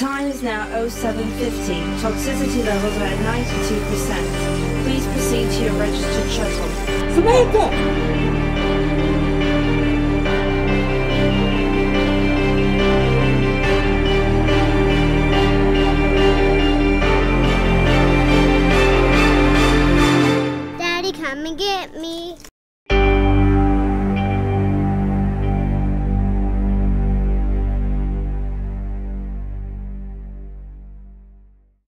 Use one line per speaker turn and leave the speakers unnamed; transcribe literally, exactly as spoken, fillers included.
Time is now oh seven fifty. Toxicity levels are at ninety-two percent. Please proceed to your registered shuttle.
Samantha!